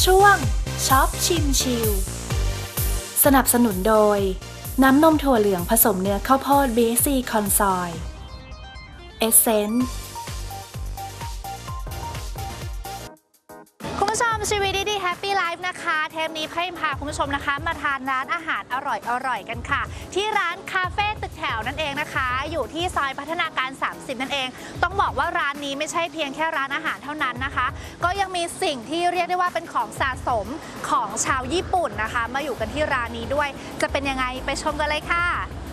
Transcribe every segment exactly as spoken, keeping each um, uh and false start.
ช่วงช็อปชิมชิลสนับสนุนโดยน้ำนมถั่วเหลืองผสมเนื้อข้าวโพด บี เอส ซี คอนซอยเอสเซนส์คุณผู้ชมชีวิตดีๆแฮปปี้ไลฟ์นะคะเทปนี้ให้พาคุณผู้ชมนะคะมาทานร้านอาหารอร่อยๆกันค่ะที่ร้านคาเฟ่ตึกแถวนั่นเองนะคะอยู่ที่ซอยพัฒนาการสามสิบนั่นเองต้องบอกว่าร้านนี้ไม่ใช่เพียงแค่ร้านอาหารเท่านั้นนะคะก็ยังมีสิ่งที่เรียกได้ว่าเป็นของสะสมของชาวญี่ปุ่นนะคะมาอยู่กันที่ร้านนี้ด้วยจะเป็นยังไงไปชมกันเลยค่ะ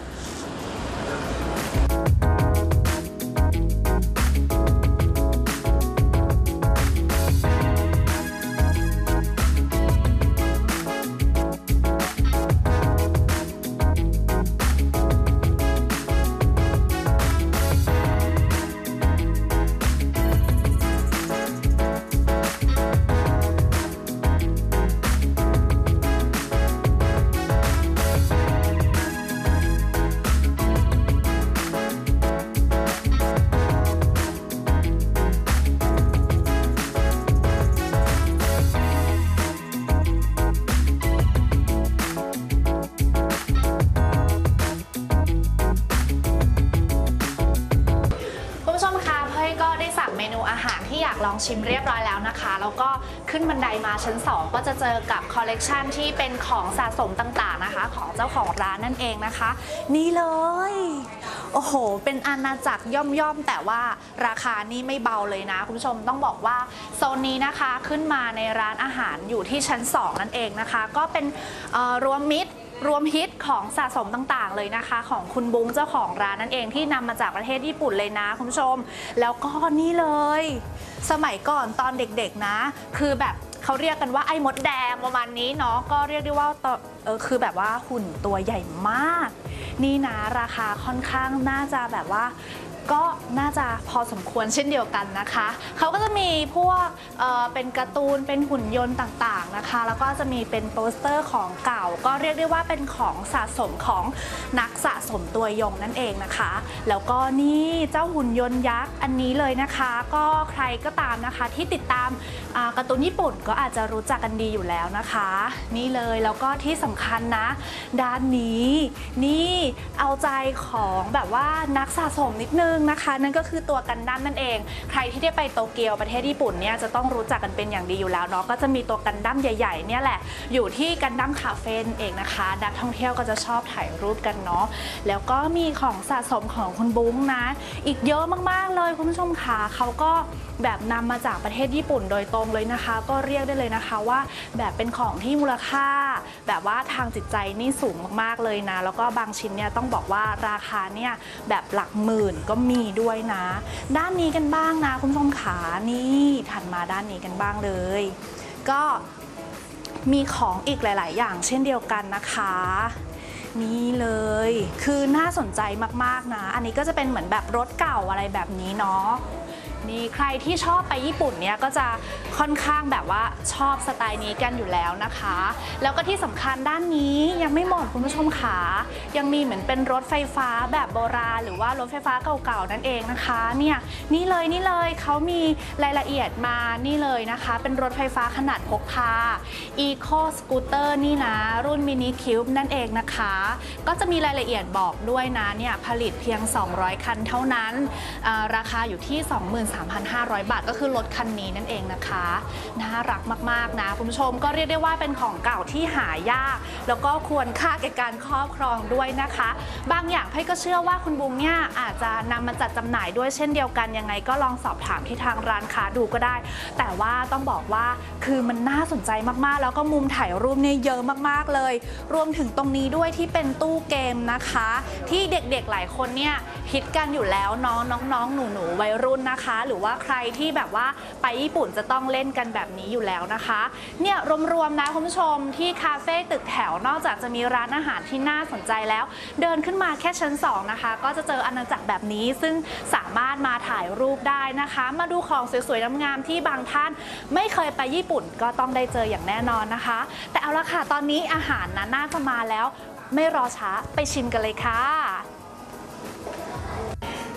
เมนูอาหารที่อยากลองชิมเรียบร้อยแล้วนะคะแล้วก็ขึ้นบันไดมาชั้นสองก็จะเจอกับคอลเลกชันที่เป็นของสะสมต่างๆนะคะของเจ้าของร้านนั่นเองนะคะนี่เลยโอ้โหเป็นอาณาจักรย่อมๆแต่ว่าราคานี่ไม่เบาเลยนะคุณผู้ชมต้องบอกว่าโซนนี้นะคะขึ้นมาในร้านอาหารอยู่ที่ชั้นสองนั่นเองนะคะก็เป็นรวมมิตรรวมฮิตของสะสมต่างๆเลยนะคะของคุณบุ้งเจ้าของร้านนั่นเองที่นำมาจากประเทศญี่ปุ่นเลยนะคุณผู้ชมแล้วก็นี่เลยสมัยก่อนตอนเด็กๆนะคือแบบเขาเรียกกันว่าไอ้มดแดงประมาณนี้เนาะก็เรียกได้ว่าเออคือแบบว่าหุ่นตัวใหญ่มากนี่นะราคาค่อนข้างน่าจะแบบว่าก็น่าจะพอสมควรเช่นเดียวกันนะคะเขาก็จะมีพวก เอ่อ เป็นการ์ตูนเป็นหุ่นยนต์ต่างๆนะคะแล้วก็จะมีเป็นโปสเตอร์ของเก่าก็เรียกได้ว่าเป็นของสะสมของนักสะสมตัวยงนั่นเองนะคะแล้วก็นี่เจ้าหุ่นยนต์ยักษ์อันนี้เลยนะคะก็ใครก็ตามนะคะที่ติดตามการ์ตูนญี่ปุ่นก็อาจจะรู้จักกันดีอยู่แล้วนะคะนี่เลยแล้วก็ที่สำคัญนะด้านนี้นี่เอาใจของแบบว่านักสะสมนิดนึงนะคะนั่นก็คือตัวกันดั้มนั่นเองใครที่ได้ไปโตเกียวประเทศญี่ปุ่นเนี่ยจะต้องรู้จักกันเป็นอย่างดีอยู่แล้วเนาะก็จะมีตัวกันดั้มใหญ่ๆเนี่ยแหละอยู่ที่กันดั้มคาเฟ่เองนะคะนักท่องเที่ยวก็จะชอบถ่ายรูปกันเนาะแล้วก็มีของสะสมของคุณบุ้งนะอีกเยอะมากๆเลยคุณผู้ชมค่ะเขาก็แบบนำมาจากประเทศญี่ปุ่นโดยตรงเลยนะคะก็เรียกได้เลยนะคะว่าแบบเป็นของที่มูลค่าแบบว่าทางจิตใจนี่สูงมากๆเลยนะแล้วก็บางชิ้นเนี่ยต้องบอกว่าราคาเนี่ยแบบหลักหมื่นก็มีด้วยนะด้านนี้กันบ้างนะคุณผู้ชมขานี่ถัดมาด้านนี้กันบ้างเลยก็มีของอีกหลายๆอย่างเช่นเดียวกันนะคะนี่เลยคือน่าสนใจมากๆนะอันนี้ก็จะเป็นเหมือนแบบรถเก่าอะไรแบบนี้เนาะนี่ใครที่ชอบไปญี่ปุ่นเนี่ยก็จะค่อนข้างแบบว่าชอบสไตล์นี้กันอยู่แล้วนะคะแล้วก็ที่สำคัญด้านนี้ยังไม่หมดคุณผู้ชมขายังมีเหมือนเป็นรถไฟฟ้าแบบโบราณหรือว่ารถไฟฟ้าเก่าๆนั่นเองนะคะเนี่ยนี่เลยนี่เลยเขามีรายละเอียดมานี่เลยนะคะเป็นรถไฟฟ้าขนาดพกพา Eco Scooter นี่นะรุ่น Mini Cube นั่นเองนะคะก็จะมีรายละเอียดบอกด้วยนะเนี่ยผลิตเพียงสองร้อยคันเท่านั้นราคาอยู่ที่ สองหมื่นสามพันห้าร้อย บาทก็คือรถคันนี้นั่นเองนะคะน่ารักมากๆนะคุณผู้ชมก็เรียกได้ว่าเป็นของเก่าที่หายากแล้วก็ควรค่าแก่การครอบครองด้วยนะคะบางอย่างไพ่ก็เชื่อว่าคุณบุ้งเนี่ยอาจจะนำมาจัดจำหน่ายด้วยเช่นเดียวกันยังไงก็ลองสอบถามที่ทางร้านค้าดูก็ได้แต่ว่าต้องบอกว่าคือมันน่าสนใจมากๆแล้วก็มุมถ่ายรูปเนี่ยเยอะมากๆเลยรวมถึงตรงนี้ด้วยที่เป็นตู้เกมนะคะที่เด็กๆหลายคนเนี่ยฮิตกันอยู่แล้วน้องน้องๆหนูๆวัยรุ่นนะคะหรือว่าใครที่แบบว่าไปญี่ปุ่นจะต้องเล่นกันแบบนี้อยู่แล้วนะคะเนี่ยรวมๆนะคุณผู้ชมที่คาเฟ่ตึกแถวนอกจากจะมีร้านอาหารที่น่าสนใจแล้วเดินขึ้นมาแค่ชั้นสองนะคะก็จะเจออาณาจักรแบบนี้ซึ่งสามารถมาถ่ายรูปได้นะคะมาดูของสวยๆงามๆที่บางท่านไม่เคยไปญี่ปุ่นก็ต้องได้เจออย่างแน่นอนนะคะแต่เอาละค่ะตอนนี้อาหารนะน่าจะมาแล้วไม่รอช้าไปชิมกันเลยค่ะ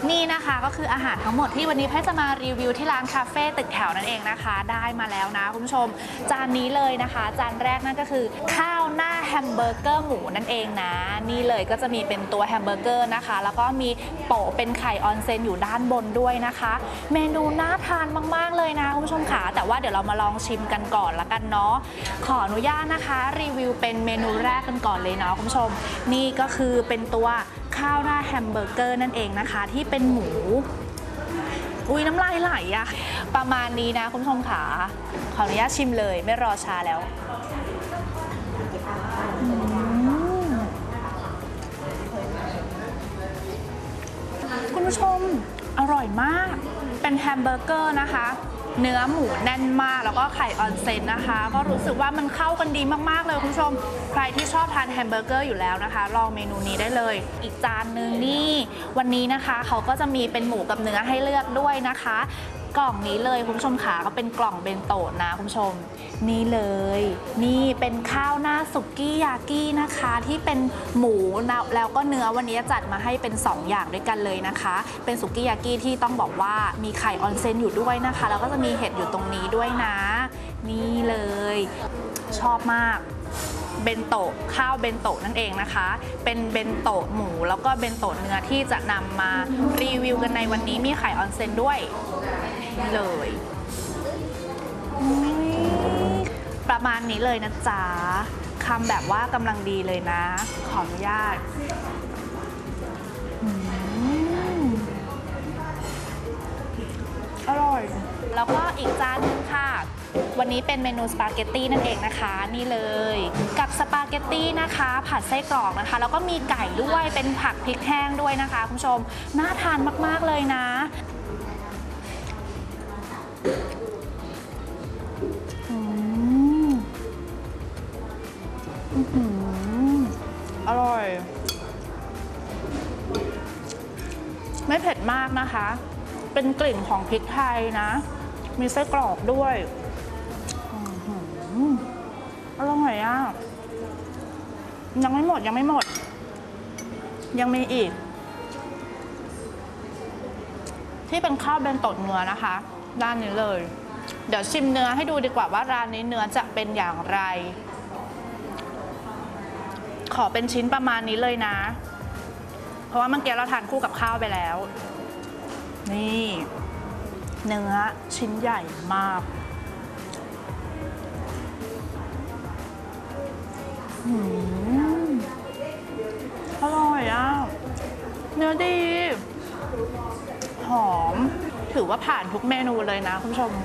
นี่นะคะก็คืออาหารทั้งหมดที่วันนี้แพทย์จะมารีวิวที่ร้านคาเฟ่ตึกแถวนั่นเองนะคะได้มาแล้วนะคุณผู้ชมจานนี้เลยนะคะจานแรกนั่นก็คือข้าวหน้าแฮมเบอร์เกอร์หมูนั่นเองนะนี่เลยก็จะมีเป็นตัวแฮมเบอร์เกอร์นะคะแล้วก็มีโปะเป็นไข่ออนเซนอยู่ด้านบนด้วยนะคะเมนูน่าทานมากๆเลยนะคุณผู้ชมค่ะแต่ว่าเดี๋ยวเรามาลองชิมกันก่อนละกันเนาะขออนุญาตนะคะรีวิวเป็นเมนูแรกกันก่อนเลยเนาะคุณผู้ชมนี่ก็คือเป็นตัวข้าวหน้าแฮมเบอร์เกอร์นั่นเองนะคะที่เป็นหมูอุ้ยน้ำลายไหลอะประมาณนี้นะคุณผู้ชมค่ะขออนุญาตชิมเลยไม่รอช้าแล้วคุณผู้ชมอร่อยมากเป็นแฮมเบอร์เกอร์นะคะเนื้อหมูแน่นมากแล้วก็ไข่ออนเซนนะคะก็รู้สึกว่ามันเข้ากันดีมากๆเลยคุณผู้ชมใครที่ชอบทานแฮมเบอร์เกอร์อยู่แล้วนะคะลองเมนูนี้ได้เลยอีกจานนึงนี่วันนี้นะคะเขาก็จะมีเป็นหมูกับเนื้อให้เลือกด้วยนะคะกล่องนี้เลยคุณผู้ชมขาก็เป็นกล่องเบนโตะนะคุณผู้ชมนี่เลยนี่เป็นข้าวหน้าสุกี้ยากินะคะที่เป็นหมูแล้วก็เนื้อวันนี้จัดมาให้เป็นสองอย่างด้วยกันเลยนะคะเป็นสุกี้ยากิที่ต้องบอกว่ามีไข่ออนเซนอยู่ด้วยนะคะแล้วก็จะมีเห็ดอยู่ตรงนี้ด้วยนะนี่เลยชอบมากเบนโตะข้าวเบนโตะนั่นเองนะคะเป็นเบนโตะหมูแล้วก็เบนโตะเนื้อที่จะนำมารีวิวกันในวันนี้มีไข่ออนเซนด้วยเลยประมาณนี้เลยนะจ๊ะคำแบบว่ากำลังดีเลยนะขออนุญาตอร่อยแล้วก็อีกจานนึงค่ะวันนี้เป็นเมนูสปาเกตตี้นั่นเองนะคะนี่เลยกับสปาเกตตี้นะคะผัดไส้กรอกนะคะแล้วก็มีไก่ด้วยเป็นผักพริกแห้งด้วยนะคะคุณผู้ชมน่าทานมากๆเลยนะอร่อยไม่เผ็ดมากนะคะเป็นกลิ่นของพริกไทยนะมีไส้กรอกด้วยอร่อยอ่ะยังไม่หมดยังไม่หมดยังมีอีกที่เป็นข้าวเบนโตะเนื้อนะคะด้านนี้เลยเดี๋ยวชิมเนื้อให้ดูดีกว่าว่าร้านนี้เนื้อจะเป็นอย่างไรขอเป็นชิ้นประมาณนี้เลยนะเพราะว่าเมื่อกี้เราทานคู่กับข้าวไปแล้วนี่เนื้อชิ้นใหญ่มากอืมอร่อยอ่ะเนื้อดีหอมถือว่าผ่านทุกเมนูเลยนะคุณผู้ชม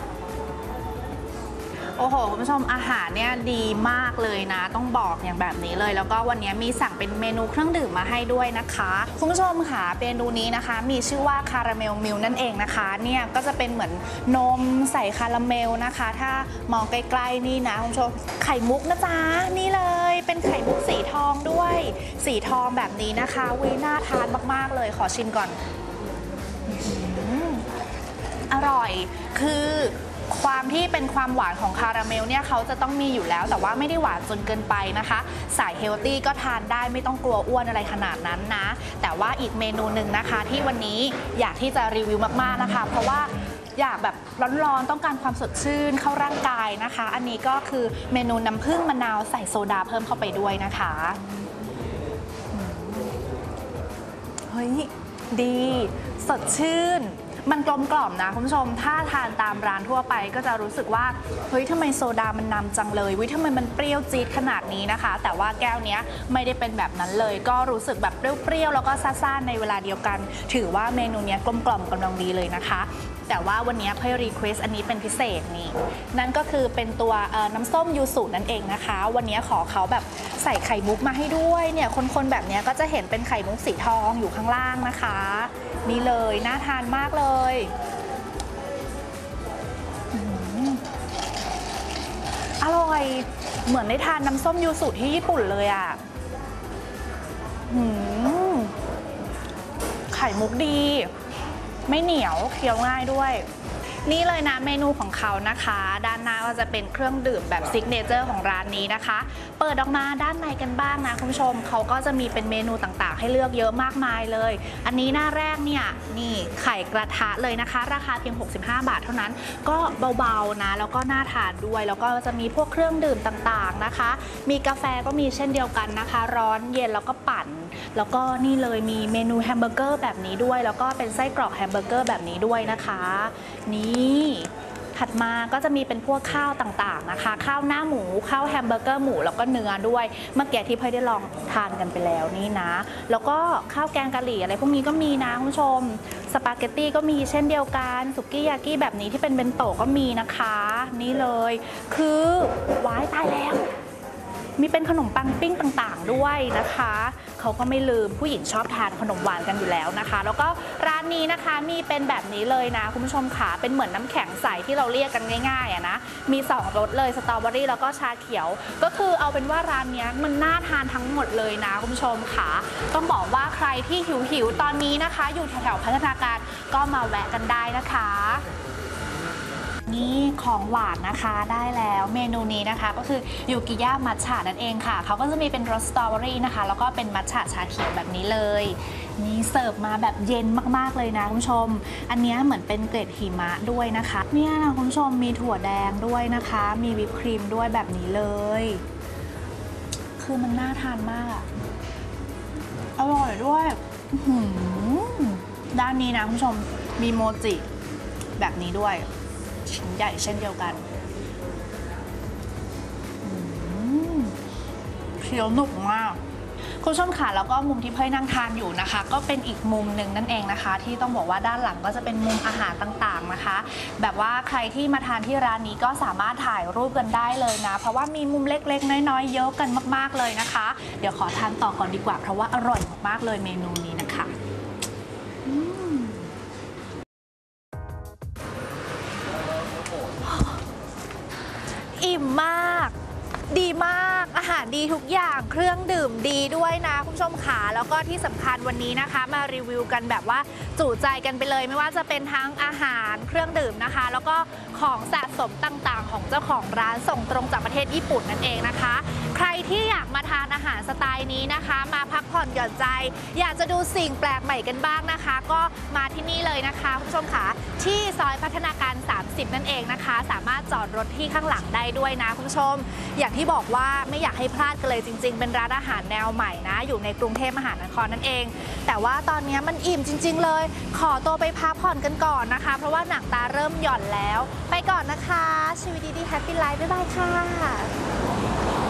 โอ้โหคุณผู้ชมอาหารเนี่ยดีมากเลยนะต้องบอกอย่างแบบนี้เลยแล้วก็วันนี้มีสั่งเป็นเมนูเครื่องดื่มมาให้ด้วยนะคะคุณผู้ชมค่ะเมนูนี้นะคะมีชื่อว่าคาราเมลมิลนั่นเองนะคะเนี่ยก็จะเป็นเหมือนนมใส่คาราเมลนะคะถ้ามองใกล้ๆนี่นะคุณผู้ชมไข่มุกนะจ๊ะนี่เลยเป็นไข่มุกสีทองด้วยสีทองแบบนี้นะคะวิน่าทานมากๆเลยขอชิมก่อนอร่อยคือความที่เป็นความหวานของคาราเมลเนี่ยเขาจะต้องมีอยู่แล้วแต่ว่าไม่ได้หวานจนเกินไปนะคะสายเฮลตี้ก็ทานได้ไม่ต้องกลัวอ้วนอะไรขนาดนั้นนะแต่ว่าอีกเมนูหนึ่งนะคะที่วันนี้อยากที่จะรีวิวมากๆนะคะเพราะว่าอยากแบบร้อนๆต้องการความสดชื่นเข้าร่างกายนะคะอันนี้ก็คือเมนูน้ำผึ้งมะนาวใส่โซดาเพิ่มเข้าไปด้วยนะคะเฮ้ยดีสดชื่นมันกลมกล่อมนะคุณผู้ชมถ้าทานตามร้านทั่วไปก็จะรู้สึกว่าเฮ้ยทำไมโซดามันนำจังเลยวิทำไมมันเปรี้ยวจี๊ดขนาดนี้นะคะแต่ว่าแก้วนี้ไม่ได้เป็นแบบนั้นเลยก็รู้สึกแบบเปรี้ยวๆแล้วก็ซ่าๆในเวลาเดียวกันถือว่าเมนูนี้กลมกล่อมกำลังดีเลยนะคะแต่ว่าวันนี้เพื่อรีเควสอันนี้เป็นพิเศษนี่นั่นก็คือเป็นตัวน้ำส้มยูสุนั่นเองนะคะวันนี้ขอเขาแบบใส่ไข่มุกมาให้ด้วยเนี่ยคนๆแบบนี้ก็จะเห็นเป็นไข่มุกสีทองอยู่ข้างล่างนะคะนี่เลยน่าทานมากเลยอร่อยเหมือนได้ทานน้ำส้มยูสุที่ญี่ปุ่นเลยอ่ะไข่มุกดีไม่เหนียวเคี้ยวง่ายด้วยนี่เลยนะเมนูของเขานะคะด้านหน้าก็จะเป็นเครื่องดื่มแบบซิกเนเจอร์ของร้านนี้นะคะเปิดออกมาด้านในกันบ้างนะคุณผู้ชมเขาก็จะมีเป็นเมนูต่างๆให้เลือกเยอะมากมายเลยอันนี้หน้าแรกเนี่ยนี่ไข่กระทะเลยนะคะราคาเพียงหกสิบห้าบาทเท่านั้นก็เบาๆนะแล้วก็น่าทานด้วยแล้วก็จะมีพวกเครื่องดื่มต่างๆนะคะมีกาแฟก็มีเช่นเดียวกันนะคะร้อนเย็นแล้วก็ปั่นแล้วก็นี่เลยมีเมนูแฮมเบอร์เกอร์แบบนี้ด้วยแล้วก็เป็นไส้กรอกแฮมเบอร์เกอร์แบบนี้ด้วยนะคะนี่ถัดมาก็จะมีเป็นพวกข้าวต่างๆนะคะข้าวหน้าหมูข้าวแฮมเบอร์เกอร์หมูแล้วก็เนื้อด้วยเมื่อกี้ที่เพื่อนได้ลองทานกันไปแล้วนี่นะแล้วก็ข้าวแกงกะหรี่อะไรพวกนี้ก็มีนะคุณผู้ชมสปาเกตตี้ก็มีเช่นเดียวกันสุกี้ยากิแบบนี้ที่เป็นเบนโตะก็มีนะคะนี่เลยคือว้ายตายแล้วมีเป็นขนมปังปิ้งต่างๆด้วยนะคะเขาก็ไม่ลืมผู้หญิงชอบทานขนมหวานกันอยู่แล้วนะคะแล้วก็ร้านนี้นะคะมีเป็นแบบนี้เลยนะคุณผู้ชมค่ะเป็นเหมือนน้ำแข็งใสที่เราเรียกกันง่ายๆอะนะมีสองรสเลยสตรอเบอรี่แล้วก็ชาเขียวก็คือเอาเป็นว่าร้านนี้มันน่าทานทั้งหมดเลยนะคุณผู้ชมค่ะต้องบอกว่าใครที่หิวๆตอนนี้นะคะอยู่แถวๆพัฒนาการก็มาแวะกันได้นะคะนี่ของหวานนะคะได้แล้วเมนูนี้นะคะก็คือยูกิยะมัทฉะนั่นเองค่ะเขาก็จะมีเป็นรสสตรอเบอรี่นะคะแล้วก็เป็นมัทฉะชาเขียวแบบนี้เลยนี่เสิร์ฟมาแบบเย็นมากๆเลยนะคุณผู้ชมอันนี้เหมือนเป็นเกล็ดหิมะด้วยนะคะเนี่ยนะคุณผู้ชมมีถั่วแดงด้วยนะคะมีวิปครีมด้วยแบบนี้เลยคือมันน่าทานมากอะอร่อยด้วยด้านนี้นะคุณผู้ชมมีโมจิแบบนี้ด้วยชิ้นใหญ่เช่นเดียวกันเคี้ยวหนุกมากคุณผู้ชมค่ะแล้วก็มุมที่เพื่อนนั่งทานอยู่นะคะก็เป็นอีกมุมหนึ่งนั่นเองนะคะที่ต้องบอกว่าด้านหลังก็จะเป็นมุมอาหารต่างๆนะคะแบบว่าใครที่มาทานที่ร้านนี้ก็สามารถถ่ายรูปกันได้เลยนะเพราะว่ามีมุมเล็กๆน้อยๆเยอะกันมากๆเลยนะคะเดี๋ยวขอทานต่อก่อนดีกว่าเพราะว่าอร่อยมากๆเลยเมนูนี้นะคะอิ่มมากดีมากอาหารดีทุกอย่างเครื่องดื่มดีด้วยนะคุณผู้ชมขาแล้วก็ที่สำคัญวันนี้นะคะมารีวิวกันแบบว่าจุใจกันไปเลยไม่ว่าจะเป็นทั้งอาหารเครื่องดื่มนะคะแล้วก็ของสะสมต่างๆของเจ้าของร้านส่งตรงจากประเทศญี่ปุ่นนั่นเองนะคะใครที่อยากมาทานอาหารสไตล์นี้นะคะมาพักผ่อนหย่อนใจอยากจะดูสิ่งแปลกใหม่กันบ้างนะคะก็มาที่นี่เลยนะคะคุณผู้ชมค่ะที่ซอยพัฒนาการสามสิบนั่นเองนะคะสามารถจอดรถที่ข้างหลังได้ด้วยนะคุณผู้ชมอย่างที่บอกว่าไม่อยากให้พลาดกันเลยจริงๆเป็นร้านอาหารแนวใหม่นะอยู่ในกรุงเทพมหานครนั่นเองแต่ว่าตอนนี้มันอิ่มจริงๆเลยขอตัวไปพักผ่อนกันก่อนนะคะเพราะว่าหนังตาเริ่มหย่อนแล้วไปก่อนนะคะชีวิตดีๆแฮปปี้ไลฟ์บ๊ายบายค่ะ